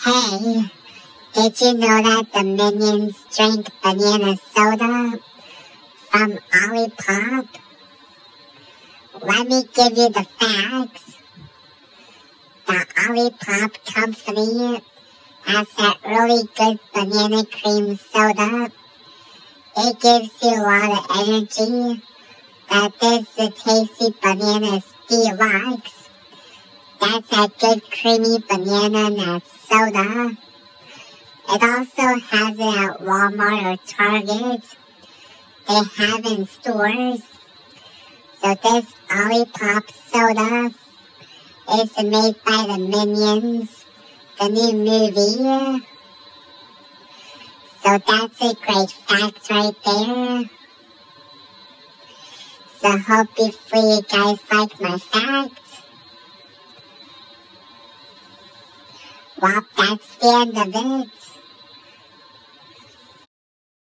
Hey, did you know that the Minions drink banana soda from Olipop? Let me give you the facts. The Olipop company has that really good banana cream soda. It gives you a lot of energy. That is the Tasty Bananas Deluxe. That's a good creamy banana nut soda. It also has it at Walmart or Target. They have in stores. So this Olipop soda is made by the Minions, the new movie. So that's a great fact right there. So hopefully you guys like my facts. Well, that's the end of it.